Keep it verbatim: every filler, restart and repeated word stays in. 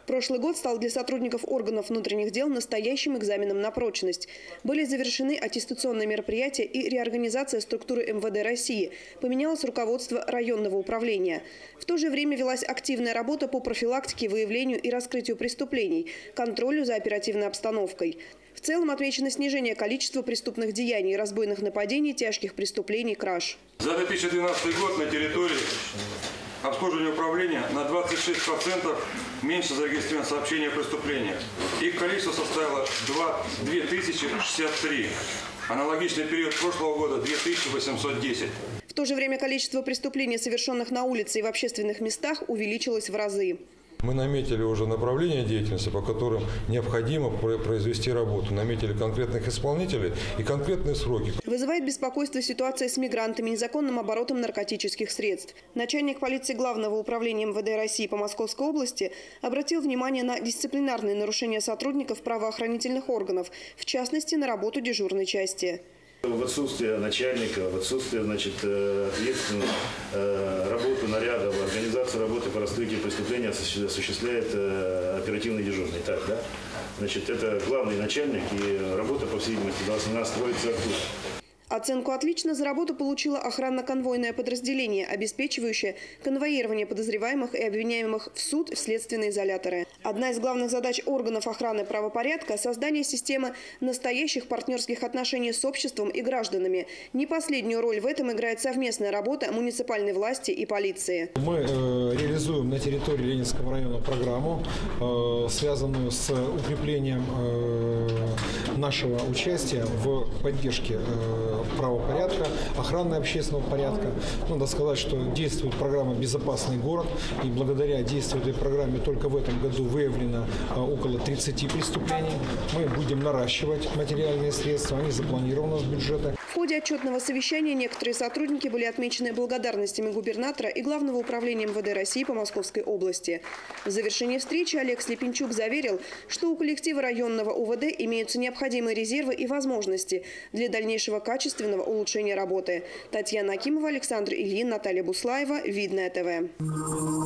Прошлый год стал для сотрудников органов внутренних дел настоящим экзаменом на прочность. Были завершены аттестационные мероприятия и реорганизация структуры эм вэ дэ России. Поменялось руководство районного управления. В то же время велась активная работа по профилактике, выявлению и раскрытию преступлений, контролю за оперативной обстановкой. В целом отмечено снижение количества преступных деяний, разбойных нападений, тяжких преступлений, краж. За две тысячи двенадцатый год на территории обслуживания управления на двадцать шесть процентов меньше зарегистрировано сообщений о преступлениях. Их количество составило две тысячи шестьдесят три. Аналогичный период прошлого года – две тысячи восемьсот десять. В то же время количество преступлений, совершенных на улице и в общественных местах, увеличилось в разы. Мы наметили уже направления деятельности, по которым необходимо произвести работу. Наметили конкретных исполнителей и конкретные сроки. Вызывает беспокойство ситуация с мигрантами, незаконным оборотом наркотических средств. Начальник полиции Главного управления эм вэ дэ России по Московской области обратил внимание на дисциплинарные нарушения сотрудников правоохранительных органов, в частности, на работу дежурной части. В отсутствие начальника, в отсутствие значит, ответственного работы нарядов, организацию работы по раскрытию преступления осуществляет оперативный дежурный. Так, да? Значит, это главный начальник, и работа, по всей видимости, должна строиться оттуда. Оценку «отлично» за работу получило охранно-конвойное подразделение, обеспечивающее конвоирование подозреваемых и обвиняемых в суд в следственные изоляторы. Одна из главных задач органов охраны правопорядка – создание системы настоящих партнерских отношений с обществом и гражданами. Не последнюю роль в этом играет совместная работа муниципальной власти и полиции. Мы э, реализуем на территории Ленинского района программу, э, связанную с укреплением э, нашего участия в поддержке э, правопорядка, охраны общественного порядка. Надо сказать, что действует программа «Безопасный город», и благодаря действию этой программы только в этом году выявлено около тридцати преступлений. Мы будем наращивать материальные средства, они запланированы с бюджета. В ходе отчетного совещания некоторые сотрудники были отмечены благодарностями губернатора и Главного управления эм вэ дэ России по Московской области. В завершении встречи Олег Слепенчук заверил, что у коллектива районного у вэ дэ имеются необходимые резервы и возможности для дальнейшего качественного улучшения работы. Татьяна Акимова, Александр Ильин, Наталья Буслаева, Видное тэ вэ.